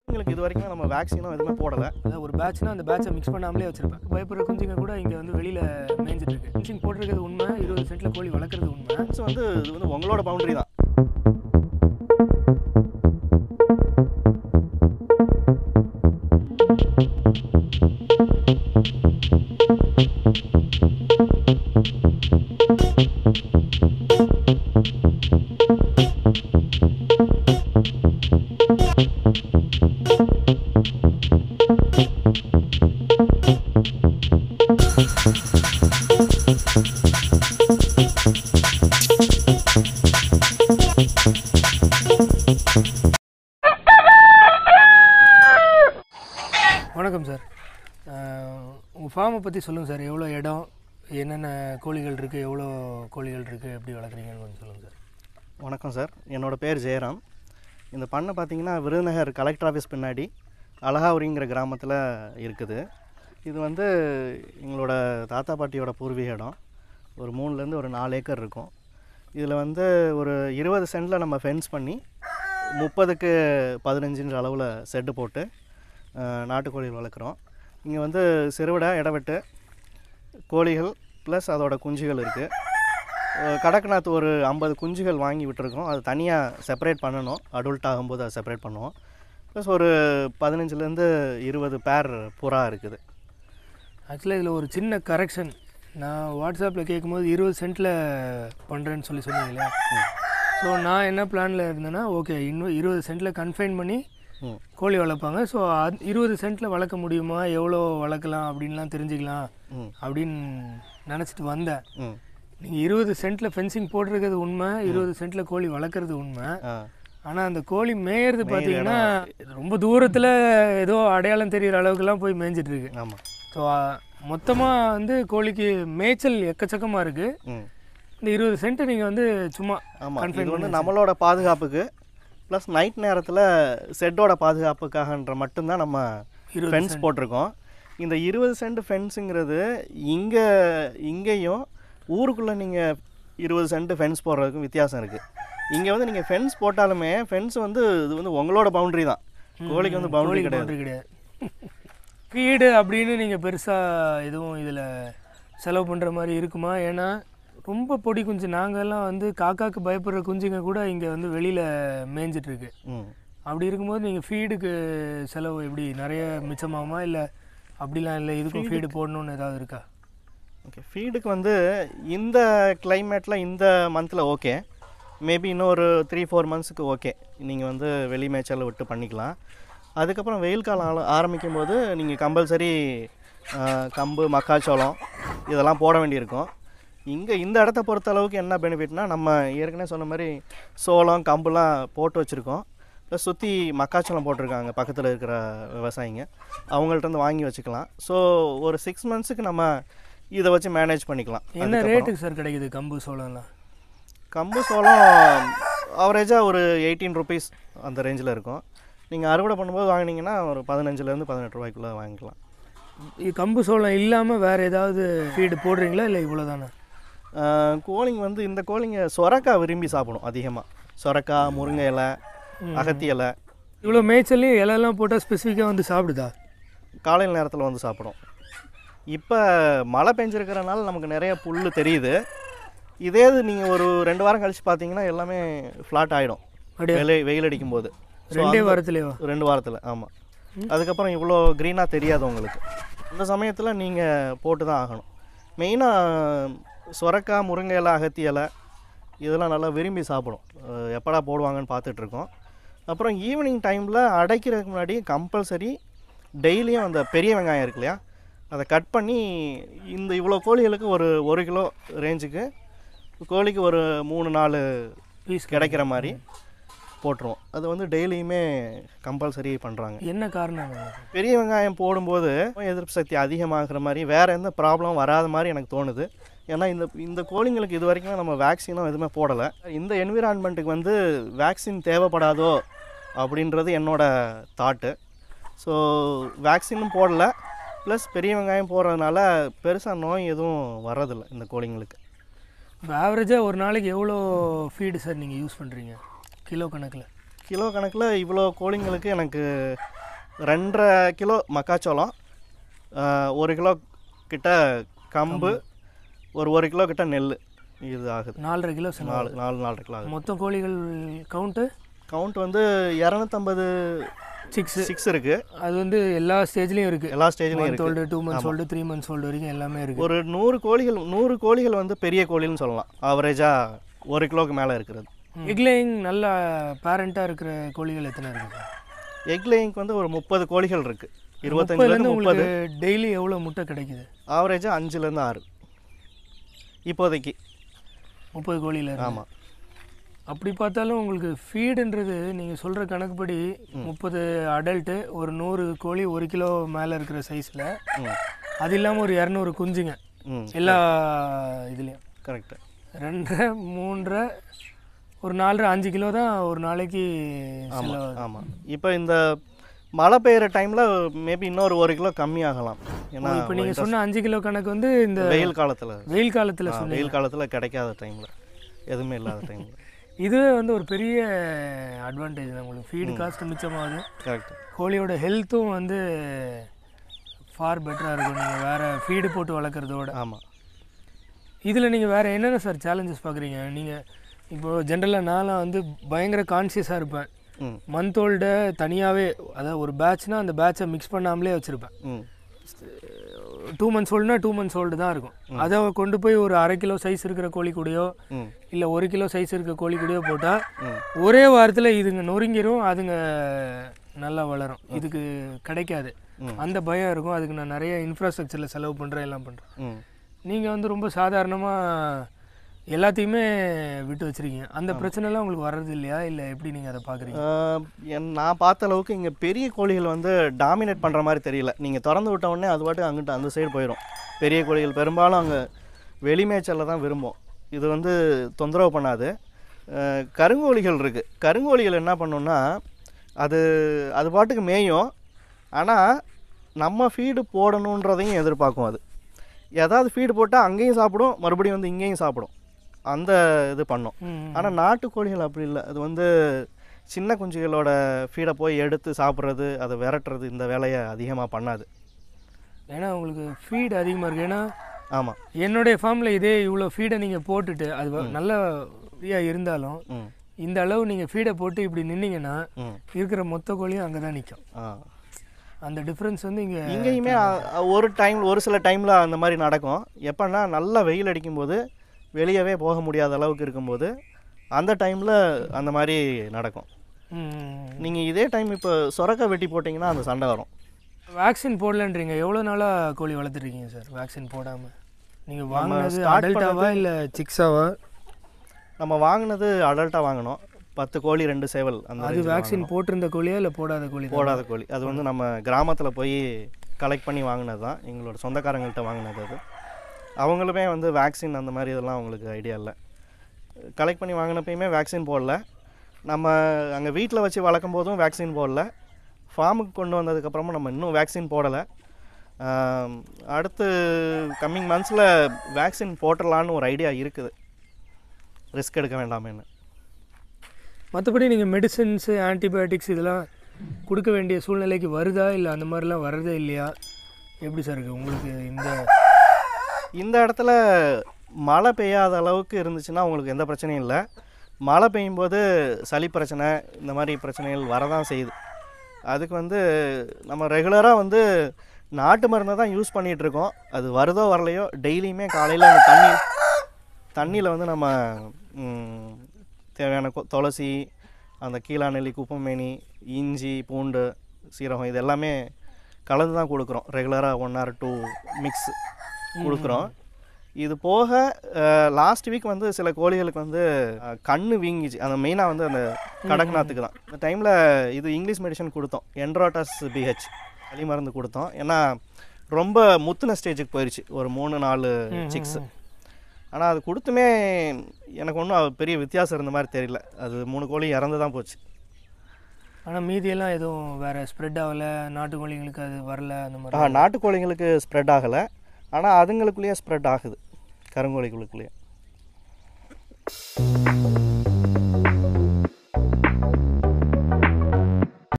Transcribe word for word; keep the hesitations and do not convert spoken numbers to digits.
உங்களுக்கு இது வரைக்கும் நம்ம வேக்சினும் எதுவுமே போடலை. அதாவது ஒரு பேட்ச்னா அந்த பேட்சை மிக்ஸ் பண்ணாமலே வச்சிருப்பேன். பயப்படுற குஞ்சுங்க கூட இங்கே வந்து வெளியில் மேய்ஞ்சிட்டு இருக்கு. ஃபென்சிங் போட்டிருக்கிறது உண்மை, இருபது சென்ட்டில் கோழி வளர்க்குறது உண்மை. ஃபென்ஸ் வந்து இது வந்து உங்களோட பவுண்டரி தான். வணக்கம் சார், உங்கள் ஃபார்மை பற்றி சொல்லுங்கள் சார். எவ்வளோ இடம், என்னென்ன கோழிகள் இருக்குது, எவ்வளோ கோழிகள் இருக்குது, எப்படி வளர்க்குறீங்கன்னு கொஞ்சம் சொல்லுங்கள் சார். வணக்கம் சார், என்னோடய பேர் ஜெயராம். இந்த பண்ணை பார்த்திங்கன்னா விருதுநகர் கலெக்டர் ஆஃபீஸ் பின்னாடி அழகாவரிங்கிற கிராமத்தில் இருக்குது. இது வந்து எங்களோட தாத்தா பாட்டியோட பூர்வீக இடம். ஒரு மூணுலேருந்து ஒரு நாலு ஏக்கர் இருக்கும். இதில் வந்து ஒரு இருபது சென்டில் நம்ம ஃபென்ஸ் பண்ணி முப்பதுக்கு பதினஞ்சுன்ற அளவில் செட்டு போட்டு நாட்டுக்கோழிகள் வளர்க்குறோம். இங்கே வந்து சிறுவிடை, இடவெட்டு கோழிகள் ப்ளஸ் அதோட குஞ்சுகள் இருக்குது. கடக்நாத் ஒரு ஐம்பது குஞ்சுகள் வாங்கி விட்டுருக்கோம். அது தனியாக செப்பரேட் பண்ணணும், அடல்ட் ஆகும்போது அதை செப்பரேட் பண்ணுவோம். ப்ளஸ் ஒரு பதினஞ்சுலேருந்து இருபது பேர் புறா இருக்குது. ஆக்சுவலாக இதில் ஒரு சின்ன கரெக்ஷன், நான் வாட்ஸ்அப்பில் கேட்கும்போது இருபது சென்ட்டில் பண்ணுறேன்னு சொல்லி சொன்னீங்களே. ஸோ நான் என்ன பிளானில் இருந்தேன்னா, ஓகே இன்னும் இருபது சென்ட்டில் கன்ஃபைன் பண்ணி கோழி வளர்ப்பாங்க. ஸோ அது இருபது சென்ட்டில் வளர்க்க முடியுமா, எவ்வளோ வளர்க்கலாம் அப்படின்லாம் தெரிஞ்சுக்கலாம் அப்படின்னு நினச்சிட்டு வந்தேன். நீங்கள் இருபது சென்ட்டில் ஃபென்சிங் போட்டிருக்கிறது உண்மை, இருபது சென்ட்டில் கோழி வளர்க்குறது உண்மை. ஆனால் அந்த கோழி மேயறது பார்த்தீங்கன்னா ரொம்ப தூரத்தில் ஏதோ அடையாளம் தெரிகிற அளவுக்குலாம் போய் மேய்ஞ்சிட்டு இருக்கு. ஆமாம். ஸோ மொத்தமாக வந்து கோழிக்கு மேய்ச்சல் எக்கச்சக்கமாக இருக்குது. இந்த இருபது சென்ட் நீங்கள் வந்து சும்மா ஆமாம், இது வந்து நம்மளோட பாதுகாப்புக்கு ப்ளஸ் நைட் நேரத்தில் செட்டோட பாதுகாப்புக்காகன்ற மட்டும்தான் நம்ம ஃபென்ஸ் போட்டிருக்கோம். இந்த இருபது சென்ட் ஃபென்ஸுங்கிறது இங்கே இங்கேயும் ஊருக்குள்ளே நீங்கள் இருபது சென்ட் ஃபென்ஸ் போடுறதுக்கும் வித்தியாசம் இருக்குது. இங்கே வந்து நீங்கள் ஃபென்ஸ் போட்டாலுமே ஃபென்ஸ் வந்து இது வந்து உங்களோட பவுண்டரி தான், கோழிக்கு வந்து பவுண்டரி கிடையாது கிடையாது ஃபீடு அப்படின்னு நீங்கள் பெருசாக எதுவும் இதில் செலவு பண்ணுற மாதிரி இருக்குமா? ஏன்னா ரொம்ப பொடி குஞ்சு, நாங்கள்லாம் வந்து காக்காவுக்கு பயப்படுற குஞ்சுங்க கூட இங்கே வந்து வெளியில் மேய்ஞ்சிட்ருக்கு. அப்படி இருக்கும்போது நீங்கள் ஃபீடுக்கு செலவு எப்படி நிறைய மிச்சமாகுமா, இல்லை அப்படிலாம் இல்லை இதுக்கும் ஃபீடு போடணுன்னு ஏதாவது இருக்கா? ஓகே, ஃபீடுக்கு வந்து இந்த கிளைமேட்டில் இந்த மந்தில் ஓகே, மேபி இன்னும் ஒரு த்ரீ ஃபோர் மந்த்ஸுக்கு ஓகே, நீங்கள் வந்து வெளி மேய்ச்சலை விட்டு பண்ணிக்கலாம். அதுக்கப்புறம் வெயில் காலம் ஆரம்பிக்கும் போது நீங்கள் கம்பல்சரி கம்பு, மக்காச்சோளம் இதெல்லாம் போட வேண்டியிருக்கும். இங்கே இந்த இடத்த பொறுத்த அளவுக்கு என்ன பெனிஃபிட்னா, நம்ம ஏற்கனவே சொன்ன மாதிரி சோளம், கம்புலாம் போட்டு வச்சுருக்கோம். ப்ளஸ் சுற்றி மக்காச்சோளம் போட்டிருக்காங்க பக்கத்தில் இருக்கிற விவசாயிங்க, அவங்கள்ட்ட வாங்கி வச்சுக்கலாம். ஸோ ஒரு சிக்ஸ் மந்த்ஸுக்கு நம்ம இதை வச்சு மேனேஜ் பண்ணிக்கலாம். என்ன ரேட்டுக்கு சார் கிடைக்குது கம்பு சோளம்லாம்? கம்பு சோளம் ஆவரேஜாக ஒரு எயிட்டீன் ருபீஸ் அந்த ரேஞ்சில் இருக்கும். நீங்கள் அறுவடை பண்ணும்போது வாங்கினீங்கன்னா ஒரு பதினஞ்சுலேருந்து பதினெட்டு ரூபாய்க்குள்ளே வாங்கிக்கலாம். கம்பு சோளம் இல்லாமல் வேறு ஏதாவது ஃபீடு போடுறீங்களா, இல்லை இவ்வளோ தானே? கோழிங்க வந்து இந்த கோழிங்க சொரக்காய் விரும்பி சாப்பிடும் அதிகமாக. சொரக்காய், முருங்கை இலை, அகத்தி இலை. இவ்வளோ மேய்ச்சல்லையும் இலையெல்லாம் போட்டால் ஸ்பெசிஃபிக்காக வந்து சாப்பிடுதா? காலையில் நேரத்தில் வந்து சாப்பிடும். இப்போ மழை பெஞ்சிருக்கிறனால நமக்கு நிறைய புல் தெரியுது. இதே இது நீங்கள் ஒரு ரெண்டு வாரம் கழித்து பார்த்தீங்கன்னா எல்லாமே ஃப்ளாட் ஆகிடும் வெயில் வெயில் அடிக்கும் போது. ரெண்டே வாரத்துலேயோ? ரெண்டு வாரத்தில், ஆமாம். அதுக்கப்புறம் இவ்வளோ க்ரீனாக தெரியாது உங்களுக்கு. இந்த சமயத்தில் நீங்கள் போட்டு தான் ஆகணும். மெயினாக சொரக்காய், முருங்கை இலை, அகத்தி இலை இதெல்லாம் நல்லா விரும்பி சாப்பிடும். எப்படா போடுவாங்கன்னு பார்த்துட்ருக்கோம். அப்புறம் ஈவினிங் டைமில் அடைக்கிறதுக்கு முன்னாடி கம்பல்சரி டெய்லியும் அந்த பெரிய வெங்காயம் இருக்கு இல்லையா, அதை கட் பண்ணி இந்த இவ்வளோ கோழிகளுக்கு ஒரு ஒரு கிலோ ரேஞ்சுக்கு கோழிக்கு ஒரு மூணு நாலு பீஸ் கிடைக்கிற மாதிரி போட்டுருவோம். அது வந்து டெய்லியுமே கம்பல்சரி பண்ணுறாங்க. என்ன காரணம்? பெரிய வெங்காயம் போடும்போது எதிர்ப்பு சக்தி அதிகமாகிற மாதிரி வேறு எந்த ப்ராப்ளம் வராத மாதிரி எனக்கு தோணுது. ஏன்னா இந்த இந்த கோழிங்களுக்கு இது வரைக்கும் நம்ம வேக்சினும் எதுவுமே போடலை. இந்த என்விரான்மெண்ட்டுக்கு வந்து வேக்சின் தேவைப்படாதோ அப்படின்றது என்னோடய தாட்டு. ஸோ வேக்சினும் போடலை, ப்ளஸ் பெரிய வெங்காயம் போடுறதுனால பெருசாக நோய் எதுவும் வர்றதில்லை இந்த கோழிங்களுக்கு. இப்போ ஆவரேஜாக ஒரு நாளைக்கு எவ்வளோ ஃபீடு சார் நீங்கள் யூஸ் பண்ணுறீங்க கிலோ கணக்கில்? கிலோ கணக்கில் இவ்வளோ கோழிங்களுக்கு எனக்கு ரெண்டரை கிலோ மக்காச்சோளம், ஒரு கிலோ கிட்ட கம்பு, ஒரு ஒரு கிலோ கிட்ட நெல் இது ஆகுது. நாலரை கிலோ நாலு நாலு நாலரை கிலோ ஆகுது. மொத்தம் கோழிகள் கவுண்ட்டு கவுண்ட் வந்து இரநூத்தம்பது சிக்ஸ் சிக்ஸ் இருக்குது. அது வந்து எல்லா ஸ்டேஜ்லேயும் இருக்குது. எல்லா ஸ்டேஜ்லையும் month old, two months old, three months old வரைக்கும் எல்லாமே இருக்குது. ஒரு நூறு கோழிகள் நூறு கோழிகள் வந்து பெரிய கோழின்னு சொல்லலாம். ஆவரேஜாக ஒரு கிலோவுக்கு மேலே இருக்கிறது. எக்லேயிங் நல்ல பேரண்ட்டாக இருக்கிற கோழிகள் எத்தனை இருக்குது? எக்லேயிங்க்கு வந்து ஒரு முப்பது கோழிகள் இருக்குது. இருபத்தஞ்சிலேருந்து முப்பது. டெய்லி எவ்வளோ முட்டை கிடைக்குது? ஆவரேஜாக அஞ்சுலேருந்து ஆறு இப்போதைக்கு முப்பது கோழியில். ஆமாம். அப்படி பார்த்தாலும் உங்களுக்கு ஃபீடுன்றது நீங்கள் சொல்கிற கணக்குப்படி முப்பது அடல்ட்டு, ஒரு நூறு கோழி ஒரு கிலோ மேலே இருக்கிற சைஸில், அது இல்லாமல் ஒரு இரநூறு குஞ்சுங்க எல்லா இதுலேயும். கரெக்டு. ரெண்டரை மூன்றரை ஒரு நாலரை அஞ்சு கிலோ தான் ஒரு நாளைக்கு. ஆமாம் ஆமாம். இப்போ இந்த மழை பெய்கிற டைமில் மேபி இன்னொரு ஒரு கிலோ கம்மியாகலாம். ஏன்னா இப்போ நீங்கள் சொன்ன அஞ்சு கிலோ கணக்கு வந்து இந்த வெயில் காலத்தில் வெயில் காலத்தில் சொன்ன வெயில் காலத்தில் கிடைக்காத டைமில், எதுவுமே இல்லாத டைமில். இதுவே வந்து ஒரு பெரிய அட்வான்டேஜ் தான் உங்களுக்கு. ஃபீடு காஸ்ட் மிச்சமாகுது. கரெக்ட். கோழியோட ஹெல்த்தும் வந்து ஃபார் பெட்டராக இருக்கும் நீங்கள் வேறு ஃபீடு போட்டு வளர்க்குறதோட. ஆமாம். இதில் நீங்கள் வேறு என்னென்ன சார் சேலஞ்சஸ் பார்க்குறீங்க? நீங்கள் இப்போது ஜென்ரலாக நான்லாம் வந்து பயங்கர கான்சியஸாக இருப்பேன். மந்த் ஓல்டை தனியாகவே, அதாவது ஒரு பேட்ச்னால் அந்த பேட்சை மிக்ஸ் பண்ணாமலே வச்சுருப்பேன். டூ மந்த்ஸ் ஓல்டுனா டூ மந்த்ஸ் ஓல்டு தான் இருக்கும். அதை கொண்டு போய் ஒரு அரை கிலோ சைஸ் இருக்கிற கோழி கூடயோ இல்லை ஒரு கிலோ சைஸ் இருக்கிற கோழி கூடயோ போட்டால் ஒரே வாரத்தில் இதுங்க நொறுங்கிரும், அதுங்க நல்லா வளரும். இதுக்கு கிடைக்காது, அந்த பயம் இருக்கும். அதுக்கு நான் நிறைய இன்ஃப்ராஸ்ட்ரக்சரில் செலவு பண்ணுறேன், எல்லாம் பண்ணுறேன். நீங்கள் வந்து ரொம்ப சாதாரணமாக எல்லாத்தையுமே விட்டு வச்சுருக்கீங்க. அந்த பிரச்சனைலாம் உங்களுக்கு வர்றது இல்லையா, இல்லை எப்படி நீங்கள் அதை பார்க்குறீங்க? நான் பார்த்த அளவுக்கு இங்கே பெரிய கோழிகள் வந்து டாமினேட் பண்ணுற மாதிரி தெரியல. நீங்கள் திறந்து விட்ட உடனே அது பாட்டு அங்கிட்ட அந்த சைடு போயிடும். பெரிய கோழிகள் பெரும்பாலும் அங்கே வெளிமேய்ச்சலில் தான் விரும்பும். இது வந்து தொந்தரவு பண்ணாது. கருங்கோழிகள் இருக்குது. கருங்கோழிகள் என்ன பண்ணுன்னா அது அது பாட்டுக்கு மேயும். ஆனால் நம்ம ஃபீடு போடணுன்றதையும் எதிர்பார்க்கும். அது ஏதாவது ஃபீடு போட்டால் அங்கேயும் சாப்பிடும், மறுபடியும் வந்து இங்கேயும் சாப்பிடும், அந்த இது பண்ணும். ஆனால் நாட்டுக்கோழிகள் அப்படி இல்லை. அது வந்து சின்ன குஞ்சுகளோட ஃபீடை போய் எடுத்து சாப்பிட்றது, அதை விரட்டுறது, இந்த வேலையை அதிகமாக பண்ணாது. ஏன்னா உங்களுக்கு ஃபீடு அதிகமாக இருக்குது. ஏன்னா ஆமாம், என்னுடைய ஃபார்மில் இதே இவ்வளோ ஃபீடை நீங்கள் போட்டுட்டு அது நல்ல ஃப்ரீயாக இருந்தாலும் இந்த அளவு நீங்கள் ஃபீடை போட்டு இப்படி நின்னீங்கன்னா இருக்கிற மொத்த கோழியும் அங்கே தான் நிற்கும். அந்த டிஃப்ரென்ஸ் வந்து இங்கே இங்கேயுமே ஒரு டைம் ஒரு சில டைமில் அந்த மாதிரி நடக்கும். எப்போன்னா நல்லா வெயில் அடிக்கும்போது வெளியவே போக முடியாத அளவுக்கு இருக்கும்போது அந்த டைமில் அந்த மாதிரி நடக்கும். நீங்கள் இதே டைம் இப்போ சொரக்கா வெட்டி போட்டிங்கன்னா அந்த சண்டை வரும். வேக்சின் போடலன்றீங்க. எவ்வளோ நாளாக கோழி வளர்த்துருக்கீங்க சார் வேக்சின் போடாமல்? நீங்கள் வாங்கினது அடல்ட்டாவா இல்லை சிக்ஸாவா? நம்ம வாங்கினது அடல்ட்டாக வாங்கினோம். பத்து கோழி ரெண்டு சேவல். அந்த அது வேக்சின் போட்டிருந்த கோழியா இல்லை போடாத கோழி? போடாத கோழி. அது வந்து நம்ம கிராமத்தில் போய் கலெக்ட் பண்ணி வாங்கினது தான், எங்களோட சொந்தக்காரங்கள்ட்ட வாங்கினது. அது அவங்களுமே வந்து வேக்சின் அந்த மாதிரி இதெல்லாம் அவங்களுக்கு ஐடியா இல்லை. கலெக்ட் பண்ணி வாங்கினப்பையுமே வேக்சின் போடல. நம்ம அங்கே வீட்டில் வச்சு வளர்க்கும் போதும் வேக்சின் போடல. ஃபார்முக்கு கொண்டு வந்ததுக்கப்புறமும் நம்ம இன்னும் வேக்சின் போடலை. அடுத்து கம்மிங் மந்த்ஸில் வேக்சின் போட்டுடலான்னு ஒரு ஐடியா இருக்குது, ரிஸ்க் எடுக்க வேண்டாமேன்னு. மற்றபடி நீங்கள் மெடிசன்ஸு, ஆன்டிபயோட்டிக்ஸ் இதெல்லாம் கொடுக்க வேண்டிய சூழ்நிலைக்கு வருதா, இல்லை அந்த மாதிரிலாம் வரதே இல்லையா? எப்படி சார் இருக்குது உங்களுக்கு? இந்த இந்த இடத்துல மழை பெய்யாத அளவுக்கு இருந்துச்சுன்னா உங்களுக்கு எந்த பிரச்சனையும் இல்லை. மழை பெய்யும்போது சளி பிரச்சனை இந்த மாதிரி பிரச்சனைகள் வரதான் செய்யுது. அதுக்கு வந்து நம்ம ரெகுலராக வந்து நாட்டு மருந்தை தான் யூஸ் பண்ணிகிட்ருக்கோம். அது வருதோ வரலையோ டெய்லியுமே காலையில் அந்த தண்ணி தண்ணியில் வந்து நம்ம தேவையான துளசி, அந்த கீழாநெல்லி, குப்பமேனி, இஞ்சி, பூண்டு, சீரகம் இது எல்லாமே கலந்து தான் கொடுக்குறோம். ரெகுலராக ஒன் ஆர் டூ மிக்ஸ் கொடுக்குறோம். இது போக லாஸ்ட் வீக் வந்து சில கோழிகளுக்கு வந்து கண்ணு வீங்கிச்சு. அந்த மெயினாக வந்து அந்த கடக்நாத்துக்கு தான். அந்த டைமில் இது இங்கிலீஷ் மெடிசன் கொடுத்தோம், என்ட்ரோட்டாஸ் பிஹெச் வலி மருந்து கொடுத்தோம். ஏன்னா ரொம்ப முத்துன ஸ்டேஜுக்கு போயிடுச்சு ஒரு மூணு நாலு சிக்ஸு. ஆனால் அது கொடுத்துமே எனக்கு ஒன்றும் பெரிய வித்தியாசம் இருந்த மாதிரி தெரியல. அது மூணு கோழி இறந்து தான் போச்சு. ஆனால் மீதியெல்லாம் எதுவும் வேறு ஸ்ப்ரெட் ஆகலை? நாட்டுக்கோழிங்களுக்கு அது வரல அந்த மாதிரி? ஆ, நாட்டுக்கோழிங்களுக்கு ஸ்ப்ரெட் ஆகலை. ஆனால் அதுங்களுக்குள்ளேயே ஸ்ப்ரெட் ஆகுது, கருங்கோழிகளுக்குள்ளேயே.